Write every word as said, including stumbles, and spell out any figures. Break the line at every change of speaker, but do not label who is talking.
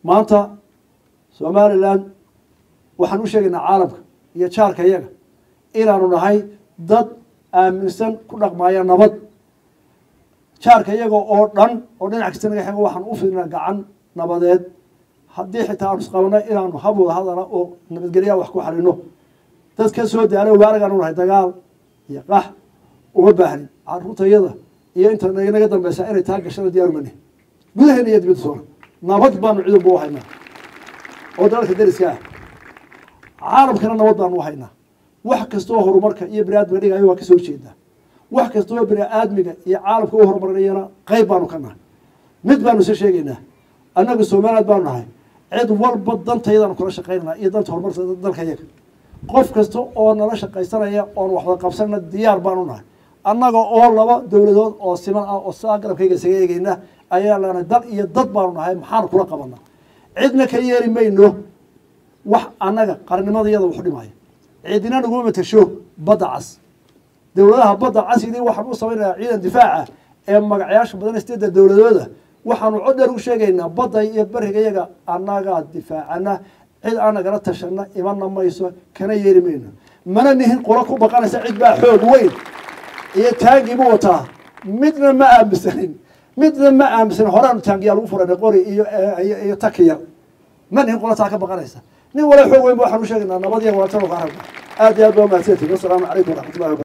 maanta Somaliland waxaan u sheegaynaa caalamka iyo jaarka iyaga inaanu nahay dad aaminsan ku dhaqmaya nabad jaarka iyaga oo dhan oo dhinac kasta naga xigo waxaan u fiirnaa gacan nabadeed haddii xitaa aanu isqabnay inaanu hab wada hadala oo nabadgelya wax ku xalino dad ka soo daalay waaragaan u nahay dagaal iyo qax uma baahnin carruurtayada iyo inta naga dambaysa inay taa gashada diyaar uma nihin gudaheena iyo dibadda soona nabad baanu cid walba u haynaa oo dalalka dariska ah caalamkana nabad baanu u haynaa wax kastoo horumarka iyo biniaadmiga dhigayo waa ka soo jeedaa wax kastoo biniaadmiga iyo caalamka u horumarinayana qayb baanu ka nahay mid baanu isa sheegaynaa annagu Soomaaliland baanu nahay cid walba dantaydaanu kula shaqaynaa iyo danta horumarka dalka iyaga qof kasta oo nala shaqaysanaya oo wax wada qabsanna diyaar baanu nahay annaga oo laba dawladood oo siman ah oo saa garabkayga isaga eegayna ayaa lana dal iyo dad baanu nahay maxaan kula qabanaa cidna ka yeeri mayno wax annaga qarnimadayada wax dhimaya ciidina nagu matasho badda cas dawladaha badda cas idin waxaan u samaynayaa ciidan difaaca ee magacayaasha badan isteeda dawladooda waxaanu cod dheer u sheegaynaa badda iyo bariga iyaga annaga difaacana cid aan nagala tashana imanna mayso kana yeeri mayno mana nihin qura ku baqanaysa cid baa xoog weyn iyo taangiibu wataa midna ma aaminsanin midna ma aaminsanin horaan taangiyaa lagu furay qori iyo iyo takiya ma nihin qura taa ka baqanaysa nin wala xoog weyn waxaan u sheegaynaa nabad iyo wada tan oo qaran aad iyo aad baa mahadsantihiin. Assalaamu calaykum waraxmatullaahi